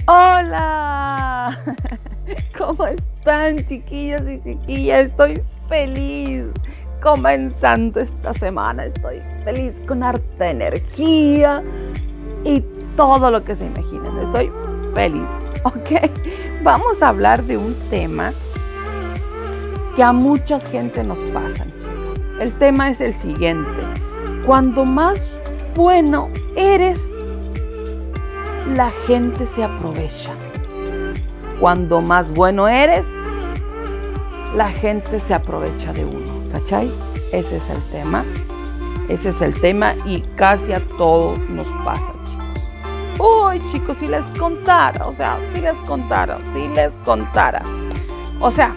Hola, ¿cómo están, chiquillos y chiquillas? Estoy feliz comenzando esta semana, estoy feliz con harta energía y todo lo que se imaginen, estoy feliz, ¿ok? Vamos a hablar de un tema que a mucha gente nos pasa, chicos. El tema es el siguiente: cuando más bueno eres, la gente se aprovecha. Cuando más bueno eres, la gente se aprovecha de uno, ¿cachai? Ese es el tema. Ese es el tema y casi a todos nos pasa, chicos. Uy, chicos, si les contara, si les contara. O sea,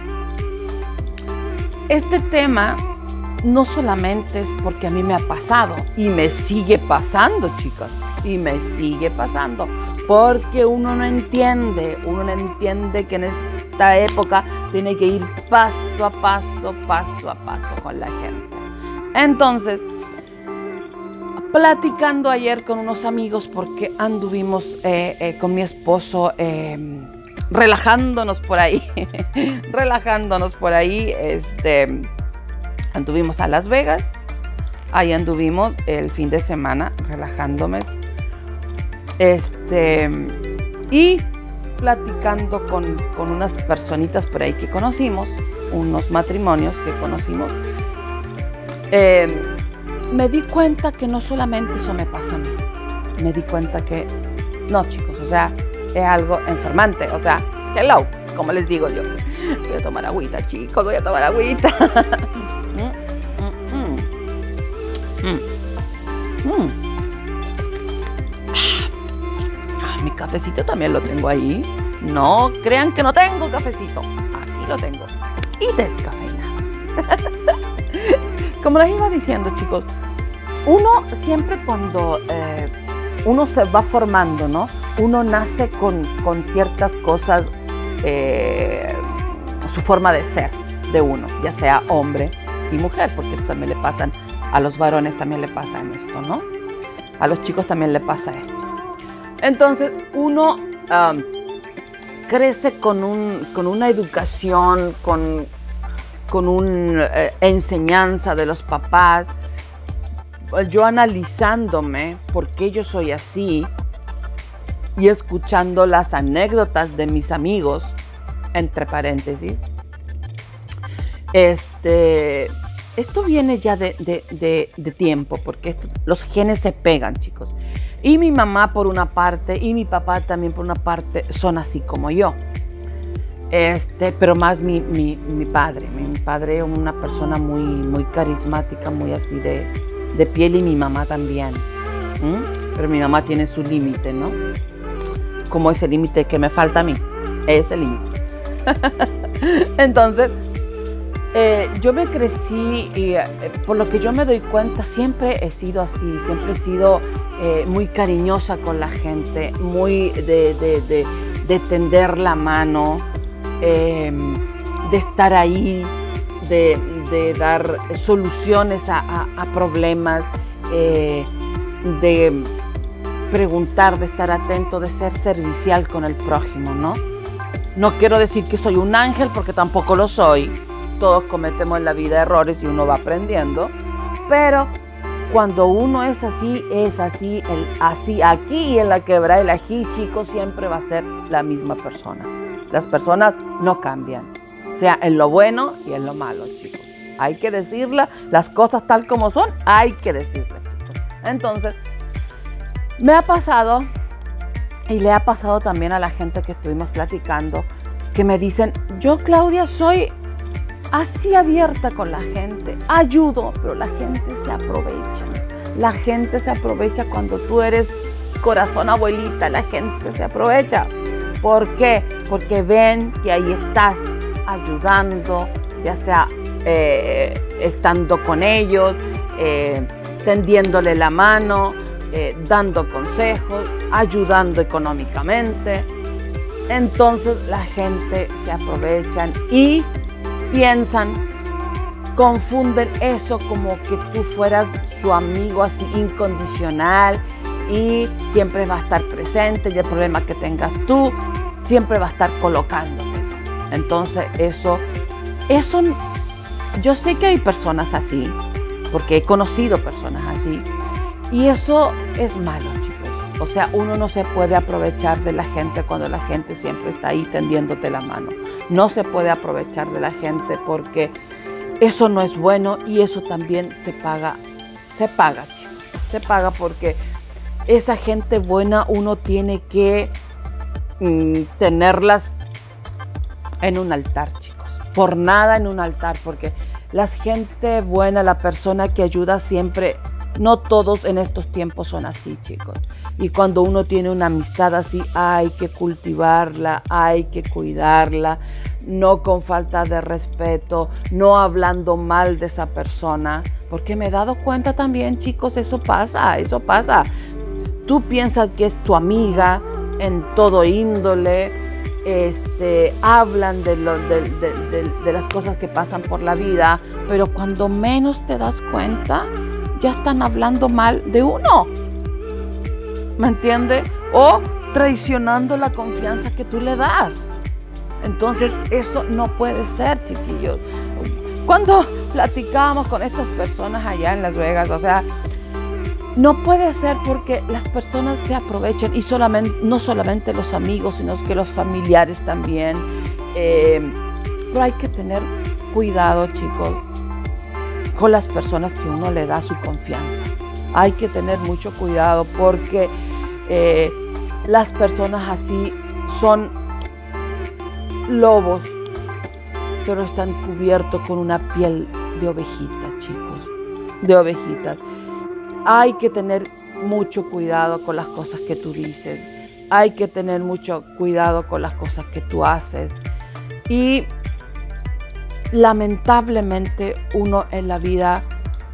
este tema no solamente es porque a mí me ha pasado y me sigue pasando, chicos. Y me sigue pasando porque uno no entiende que en esta época tiene que ir paso a paso con la gente. Entonces, platicando ayer con unos amigos porque anduvimos con mi esposo relajándonos por ahí, anduvimos a Las Vegas, ahí anduvimos el fin de semana relajándome. Y platicando con unas personitas por ahí que conocimos, unos matrimonios que conocimos, me di cuenta que no solamente eso me pasa a mí, me di cuenta que, no, chicos, es algo enfermante, hello, como les digo yo. Voy a tomar agüita, chicos, voy a tomar agüita. Mi cafecito también lo tengo ahí. No crean que no tengo cafecito. Aquí lo tengo. Y descafeinado. Como les iba diciendo, chicos, uno siempre cuando uno se va formando, ¿no? Uno nace con ciertas cosas, su forma de ser de uno, ya sea hombre y mujer, porque también le pasan, a los varones también le pasa en esto, ¿no? A los chicos también le pasa esto. Entonces uno crece con una educación, con una enseñanza de los papás. Yo analizándome por qué yo soy así y escuchando las anécdotas de mis amigos, entre paréntesis, esto viene ya de tiempo, porque los genes se pegan, chicos. Y mi mamá por una parte y mi papá también por una parte son así como yo. Pero más mi padre. Mi padre es una persona muy carismática, muy así de piel, y mi mamá también. Pero mi mamá tiene su límite, ¿no? Como ese límite que me falta a mí. Ese límite. Entonces, yo me crecí y por lo que yo me doy cuenta, siempre he sido así, siempre he sido muy cariñosa con la gente, muy de tender la mano, de estar ahí, de dar soluciones a problemas, de preguntar, de estar atento, de ser servicial con el prójimo, ¿no? No quiero decir que soy un ángel, porque tampoco lo soy. Todos cometemos en la vida errores y uno va aprendiendo, pero cuando uno es así, así aquí y en la quebrada el ají, chicos, siempre va a ser la misma persona. Las personas no cambian, sea en lo bueno y en lo malo, chicos. Hay que decirle las cosas tal como son, hay que decirle. Entonces, me ha pasado, y le ha pasado también a la gente que estuvimos platicando, que me dicen: yo, Claudia, soy así abierta con la gente, ayudo, pero la gente se aprovecha. La gente se aprovecha cuando tú eres corazón abuelita, la gente se aprovecha. ¿Por qué? Porque ven que ahí estás ayudando, ya sea estando con ellos, tendiéndole la mano, dando consejos, ayudando económicamente. Entonces la gente se aprovecha y piensan, confunden eso como que tú fueras su amigo así incondicional y siempre va a estar presente y el problema que tengas tú siempre va a estar colocándote tú. Entonces eso, yo sé que hay personas así, porque he conocido personas así, y eso es malo, chicos. O sea, uno no se puede aprovechar de la gente cuando la gente siempre está ahí tendiéndote la mano. No se puede aprovechar de la gente porque eso no es bueno y eso también se paga, chicos. Se paga porque esa gente buena uno tiene que tenerlas en un altar, chicos. Por nada en un altar, porque la gente buena, la persona que ayuda siempre, no todos en estos tiempos son así, chicos. Y cuando uno tiene una amistad así, hay que cultivarla, hay que cuidarla, no con falta de respeto, no hablando mal de esa persona. Porque me he dado cuenta también, chicos, eso pasa. Tú piensas que es tu amiga en todo índole, hablan de las cosas que pasan por la vida, pero cuando menos te das cuenta, ya están hablando mal de uno. ¿Me entiendes? O traicionando la confianza que tú le das. Entonces, eso no puede ser, chiquillos. Cuando platicábamos con estas personas allá en Las Vegas, o sea, no puede ser porque las personas se aprovechan y no solamente los amigos, sino que los familiares también. Pero hay que tener cuidado, chicos, con las personas que uno le da su confianza. Hay que tener mucho cuidado porque las personas así son lobos, pero están cubiertos con una piel de ovejita, chicos, de ovejitas. Hay que tener mucho cuidado con las cosas que tú dices. Hay que tener mucho cuidado con las cosas que tú haces. Y lamentablemente uno en la vida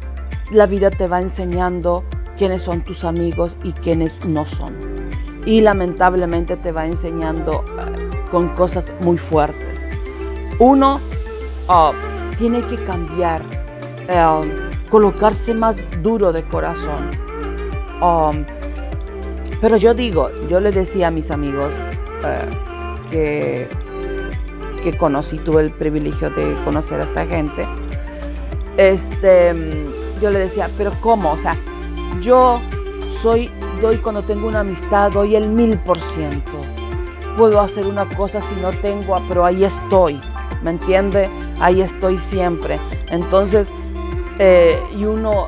te va enseñando quiénes son tus amigos y quiénes no son. Y lamentablemente te va enseñando con cosas muy fuertes. Uno tiene que cambiar, colocarse más duro de corazón. Pero yo le decía a mis amigos que tuve el privilegio de conocer a esta gente. Yo le decía, pero ¿cómo? O sea, yo doy cuando tengo una amistad, doy el 1000%. Puedo hacer una cosa si no tengo, pero ahí estoy, ¿me entiende? Ahí estoy siempre. Entonces, y uno,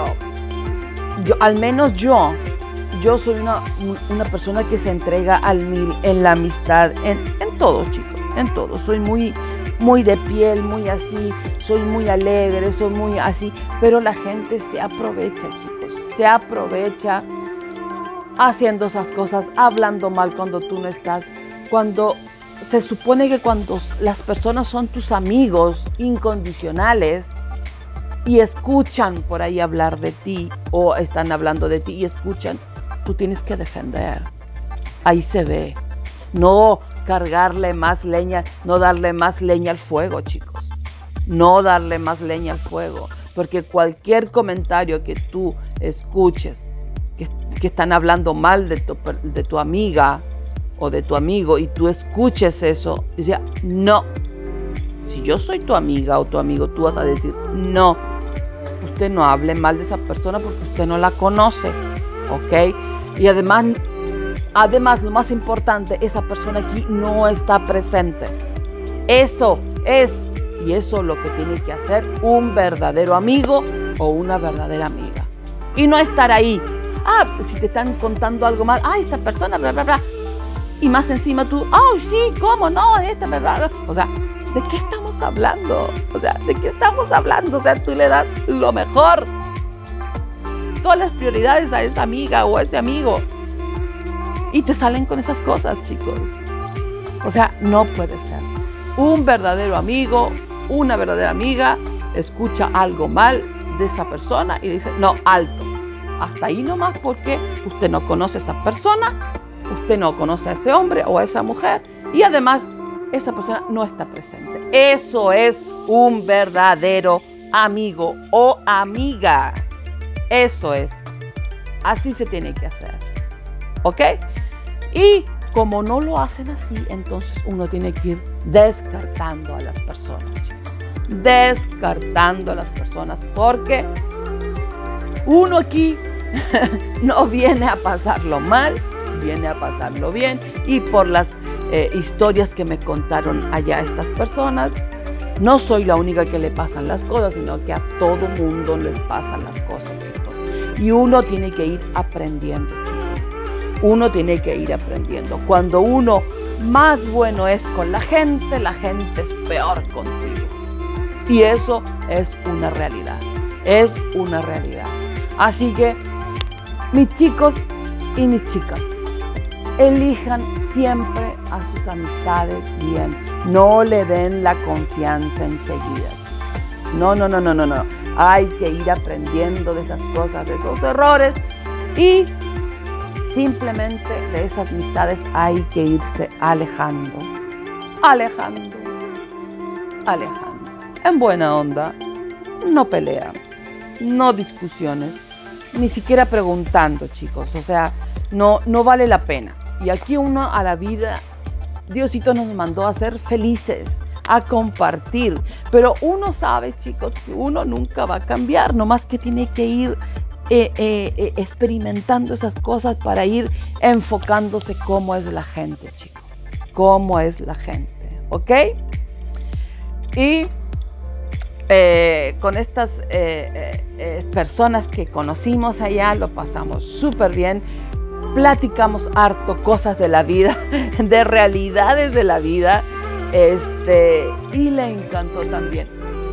al menos yo soy una persona que se entrega al 1000 en la amistad, en todo, chicos, en todo. Soy muy de piel, muy así, soy muy alegre, soy muy así, pero la gente se aprovecha, chicos, se aprovecha haciendo esas cosas, hablando mal cuando tú no estás, cuando se supone que cuando las personas son tus amigos incondicionales y escuchan por ahí hablar de ti o están hablando de ti y escuchan, tú tienes que defender. Ahí se ve. No cargarle más leña, no darle más leña al fuego, chicos. No darle más leña al fuego. Porque cualquier comentario que tú escuches, que están hablando mal de tu amiga o de tu amigo y tú escuches eso, dice, no. Si yo soy tu amiga o tu amigo, tú vas a decir, no. Usted no hable mal de esa persona porque usted no la conoce, ¿ok? Y además, lo más importante, esa persona aquí no está presente. Eso es lo que tiene que hacer un verdadero amigo o una verdadera amiga. Y no estar ahí. Si te están contando algo mal, esta persona, bla, bla, bla. Y más encima tú, sí, ¿cómo no? Esta verdad. O sea, ¿de qué estamos hablando? O sea, tú le das lo mejor, todas las prioridades a esa amiga o a ese amigo. Y te salen con esas cosas, chicos. O sea, no puede ser. Un verdadero amigo, una verdadera amiga, escucha algo mal de esa persona y dice, no, alto. Hasta ahí nomás, porque usted no conoce a esa persona, usted no conoce a ese hombre o a esa mujer. Y además, esa persona no está presente. Eso es un verdadero amigo o amiga. Eso es. Así se tiene que hacer. ¿ok? Y como no lo hacen así, entonces uno tiene que ir descartando a las personas, chicos. Descartando a las personas, porque uno aquí no viene a pasarlo mal, viene a pasarlo bien. Y por las historias que me contaron allá estas personas, no soy la única que le pasan las cosas, sino que a todo mundo les pasan las cosas, chicos. Y uno tiene que ir aprendiendo, chicos. Uno tiene que ir aprendiendo. Cuando uno más bueno es con la gente es peor contigo. Y eso es una realidad. Es una realidad. Así que, mis chicos y mis chicas, elijan siempre a sus amistades bien. No le den la confianza enseguida. No. Hay que ir aprendiendo de esas cosas, de esos errores, y simplemente de esas amistades hay que irse alejando. En buena onda, no pelean, no discusiones, ni siquiera preguntando, chicos. O sea, no vale la pena. Y aquí uno a la vida, Diosito nos mandó a ser felices, a compartir. Pero uno sabe, chicos, que uno nunca va a cambiar, nomás que tiene que ir experimentando esas cosas para ir enfocándose cómo es la gente, chicos. Cómo es la gente, ¿ok? Y con estas personas que conocimos allá, lo pasamos súper bien. Platicamos harto cosas de la vida, de realidades de la vida, y le encantó también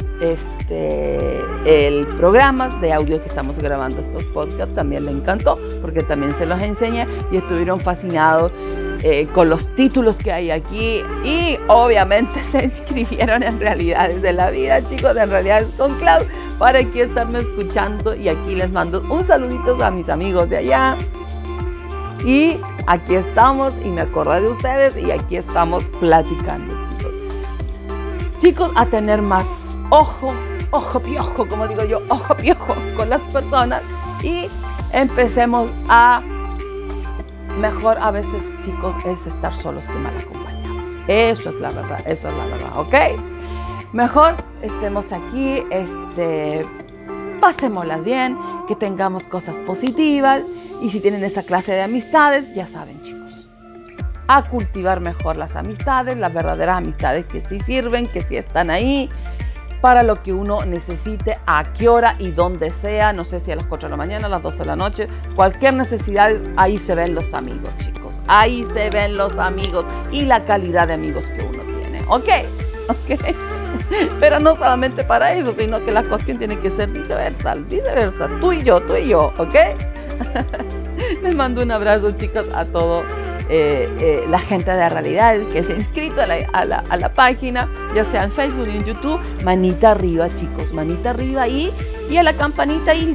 el programa de audio que estamos grabando, estos podcasts, también le encantó, porque también se los enseñé y estuvieron fascinados con los títulos que hay aquí, y obviamente se inscribieron en Realidades de la Vida, chicos, en Realidades con Clau, para aquí estarme escuchando. Y aquí les mando un saludito a mis amigos de allá. Y aquí estamos, y me acordé de ustedes, y aquí estamos platicando, chicos. Chicos, a tener más ojo piojo, como digo yo, ojo piojo con las personas, y empecemos a mejor a veces, chicos, es estar solos que mal acompañados. Eso es la verdad, ¿ok? Mejor estemos aquí, pasémoslas bien, que tengamos cosas positivas. Y si tienen esa clase de amistades, ya saben, chicos, a cultivar mejor las amistades, las verdaderas amistades que sí sirven, que sí están ahí para lo que uno necesite, a qué hora y donde sea. No sé si a las 4 de la mañana, a las 12 de la noche, cualquier necesidad, ahí se ven los amigos, chicos. Ahí se ven los amigos y la calidad de amigos que uno tiene, ¿ok? Pero no solamente para eso, sino que la cuestión tiene que ser viceversa, tú y yo, ¿ok? Les mando un abrazo, chicos, a todo la gente de Realidades que se ha inscrito a la página, ya sea en Facebook y en YouTube. Manita arriba, chicos, manita arriba, y a la campanita, y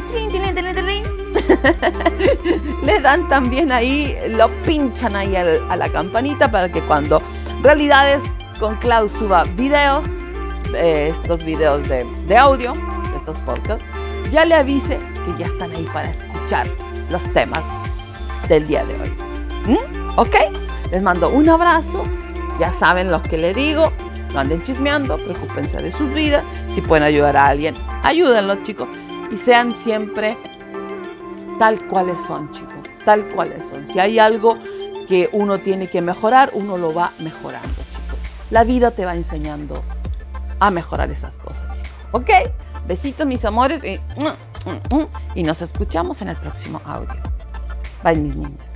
le dan también ahí, lo pinchan ahí a la campanita, para que cuando Realidades con Clau suba videos, estos videos de audio, estos podcasts, ya le avise que ya están ahí para escuchar los temas del día de hoy. ¿Ok? Les mando un abrazo. Ya saben lo que les digo. No anden chismeando, preocúpense de sus vidas. Si pueden ayudar a alguien, ayúdenlos, chicos. Y sean siempre tal cuales son, chicos. Tal cuales son. Si hay algo que uno tiene que mejorar, uno lo va mejorando, chicos. La vida te va enseñando a mejorar esas cosas, chicos. ¿Ok? Besitos, mis amores. Y nos escuchamos en el próximo audio. Bye, mis niños.